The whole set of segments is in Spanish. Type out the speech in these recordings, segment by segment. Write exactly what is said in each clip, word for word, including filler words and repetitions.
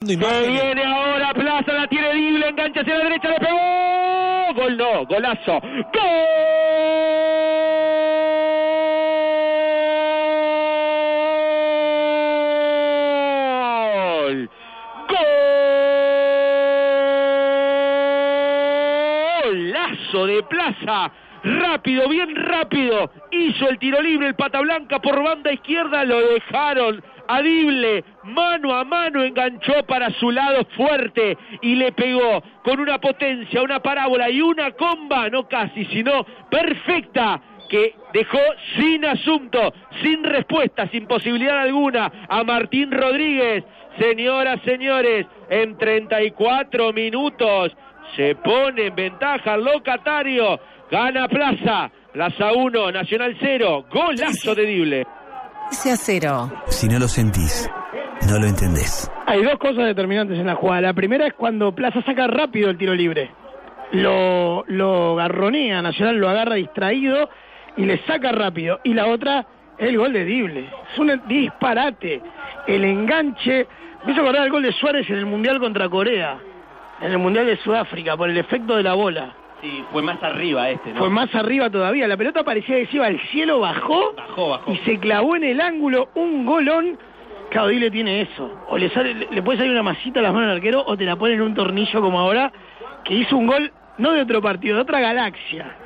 Se viene ahora Plaza, la tiene Dible, engancha hacia la derecha, le pegó. Gol no, golazo. ¡Gol! ¡Golazo de Plaza! Rápido, bien rápido. Hizo el tiro libre el Pata Blanca por banda izquierda, lo dejaron. Adible, mano a mano, enganchó para su lado fuerte y le pegó con una potencia, una parábola y una comba, no casi, sino perfecta, que dejó sin asunto, sin respuesta, sin posibilidad alguna a Martín Rodríguez. Señoras, señores, en treinta y cuatro minutos se pone en ventaja el locatario, gana Plaza, Plaza uno, Nacional cero, golazo de Dible. trece a cero. Si no lo sentís, no lo entendés. Hay dos cosas determinantes en la jugada. La primera es cuando Plaza saca rápido el tiro libre. Lo, lo garronea, Nacional lo agarra distraído y le saca rápido. Y la otra, el gol de Dible. Es un disparate. El enganche. Me hizo acordar el gol de Suárez en el Mundial contra Corea. En el Mundial de Sudáfrica, por el efecto de la bola. Sí, fue más arriba este, ¿no? Fue más arriba todavía. La pelota parecía que se iba al cielo, bajó, bajó, bajó. Y se clavó en el ángulo. Un golón. Claro, Dible tiene eso. O le sale, le puede salir una masita a las manos del arquero o te la pone en un tornillo como ahora, que hizo un gol no de otro partido, de otra galaxia.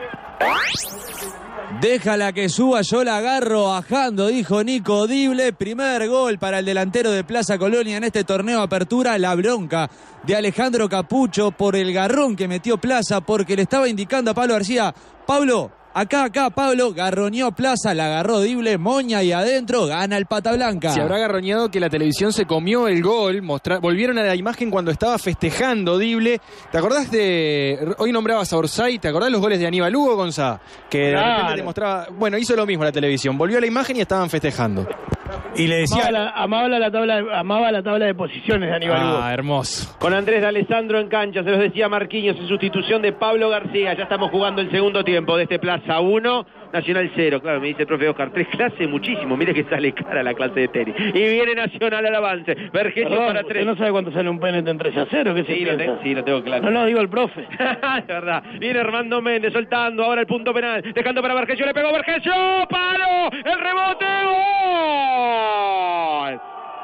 Déjala que suba, yo la agarro bajando, dijo Nico Dible. Primer gol para el delantero de Plaza Colonia en este torneo Apertura. La bronca de Alejandro Capucho por el garrón que metió Plaza, porque le estaba indicando a Pablo García: Pablo, acá, acá, Pablo, garroñó Plaza, la agarró Dible, moña y adentro, gana el Pata Blanca. Se habrá garroñado que la televisión se comió el gol, mostra... volvieron a la imagen cuando estaba festejando Dible. ¿Te acordás de, hoy nombrabas a Orsay, ¿te acordás los goles de Aníbal Hugo, Gonzá? Que claro. De repente te mostraba, bueno, hizo lo mismo la televisión, volvió a la imagen y estaban festejando. Y le decía, amaba la, amaba la, tabla, amaba la tabla de posiciones de Aníbal Hugo. Ah, hermoso. Con Andrés D'Alessandro en cancha, se los decía Marquinhos en sustitución de Pablo García. Ya estamos jugando el segundo tiempo de este Plaza uno, Nacional cero. Claro, me dice el profe Oscar, tres clases, muchísimo. Mire que sale cara la clase de tenis. Y viene Nacional al avance. Vergesio para tres. ¿Usted no sabe cuánto sale un P N T en tres a cero? ¿Qué se sí, lo tengo, sí, lo tengo claro. No, no, digo el profe. Es verdad. Viene Armando Méndez soltando ahora el punto penal. Dejando para Vergesio, le pegó Vergesio. ¡Palo! ¡El rebote! ¡Gol!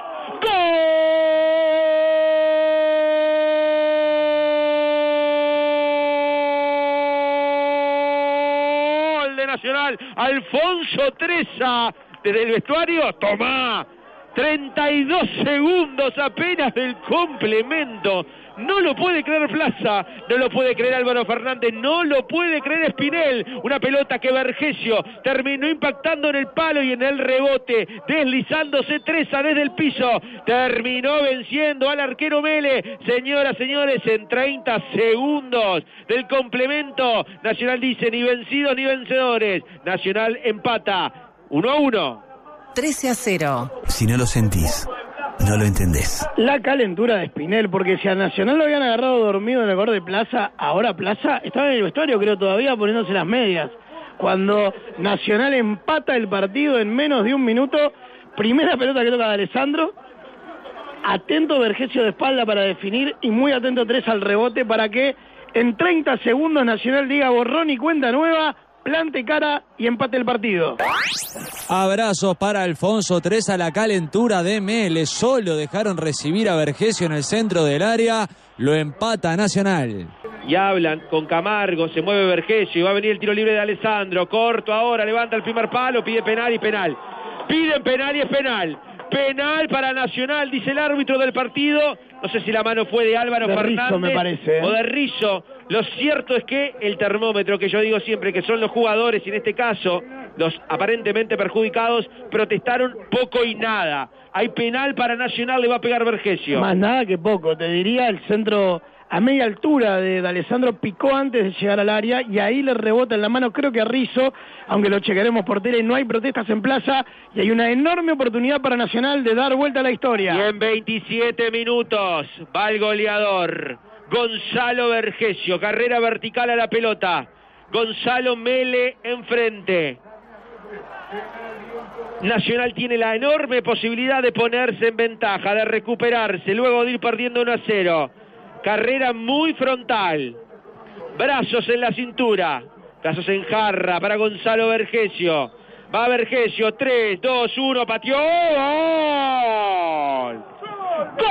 ¡Gol de Nacional! Alfonso Treza desde el vestuario. ¡Tomá! treinta y dos segundos apenas del complemento. No lo puede creer Plaza, no lo puede creer Álvaro Fernández, no lo puede creer Espinel. Una pelota que Vergesio terminó impactando en el palo y en el rebote, deslizándose Treza desde el piso. Terminó venciendo al arquero Mele. Señoras, señores, en treinta segundos del complemento, Nacional dice ni vencidos ni vencedores. Nacional empata uno a uno. trece a cero. Si no lo sentís, no lo entendés. La calentura de Espinel, porque si a Nacional lo habían agarrado dormido en el gol de Plaza, ahora Plaza estaba en el vestuario, creo, todavía poniéndose las medias. Cuando Nacional empata el partido en menos de un minuto, primera pelota que toca de Alessandro, atento Vergesio de espalda para definir y muy atento Treza al rebote para que en treinta segundos Nacional diga borrón y cuenta nueva, plante cara y empate el partido. Abrazos para Alfonso Treza, la calentura de Mele. Solo dejaron recibir a Vergesio en el centro del área. Lo empata Nacional. Y hablan con Camargo, se mueve Vergesio y va a venir el tiro libre de Alessandro. Corto ahora, levanta el primer palo, pide penal y penal. Piden penal y es penal. Penal para Nacional, dice el árbitro del partido. No sé si la mano fue de Álvaro de Fernández Rizzo, me parece, ¿eh? o de Rizzo. Lo cierto es que el termómetro, que yo digo siempre que son los jugadores, y en este caso los aparentemente perjudicados, protestaron poco y nada. Hay penal para Nacional, le va a pegar Vergesio. Más nada que poco, te diría el centro a media altura de D'Alessandro picó antes de llegar al área y ahí le rebota en la mano, creo que a Rizzo, aunque lo chequearemos por tele. No hay protestas en Plaza y hay una enorme oportunidad para Nacional de dar vuelta a la historia. Y en veintisiete minutos va el goleador Gonzalo Vergesio, carrera vertical a la pelota. Gonzalo Mele enfrente. Nacional tiene la enorme posibilidad de ponerse en ventaja, de recuperarse, luego de ir perdiendo uno a cero. Carrera muy frontal. Brazos en la cintura. Brazos en jarra para Gonzalo Vergesio. Va Vergesio, tres, dos, uno, pateó. ¡Gol! ¡Gol!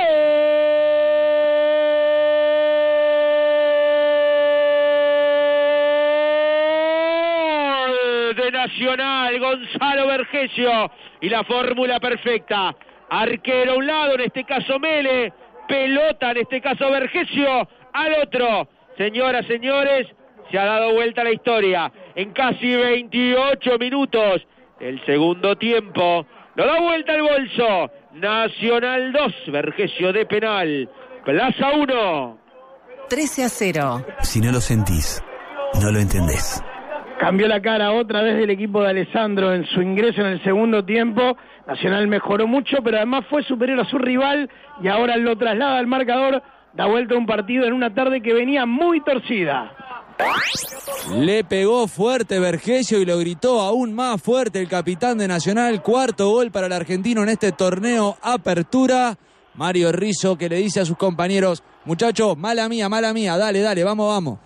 De Nacional, Gonzalo Vergesio. Y la fórmula perfecta. Arquero a un lado, en este caso Mele. Pelota, en este caso Vergesio, al otro. Señoras, señores, se ha dado vuelta la historia. En casi veintiocho minutos el segundo tiempo. Lo da vuelta el bolso. Nacional dos, Vergesio de penal. Plaza uno. trece a cero. Si no lo sentís, no lo entendés. Cambió la cara otra vez del equipo de Alessandro en su ingreso en el segundo tiempo. Nacional mejoró mucho, pero además fue superior a su rival y ahora lo traslada al marcador. Da vuelta un partido en una tarde que venía muy torcida. Le pegó fuerte Vergesio y lo gritó aún más fuerte el capitán de Nacional. Cuarto gol para el argentino en este torneo Apertura. Mario Rizzo, que le dice a sus compañeros: muchachos, mala mía, mala mía, dale, dale, vamos, vamos.